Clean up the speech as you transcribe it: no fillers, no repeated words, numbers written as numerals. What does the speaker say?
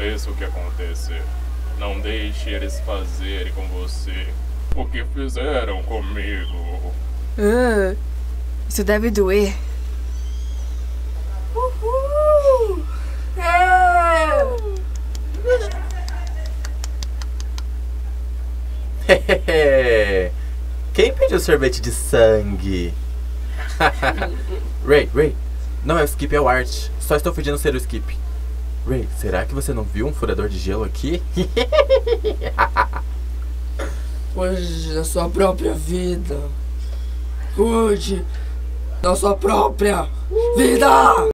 aconteça o que acontecer, não deixe eles fazerem com você o que fizeram comigo. Isso deve doer. Uhul! É! Quem pediu sorvete de sangue? Ray, não é o Skip, é o Art. Só estou fingindo ser o Skip. Ray, será que você não viu um furador de gelo aqui? Cuide da sua própria vida. Cuide da sua própria vida.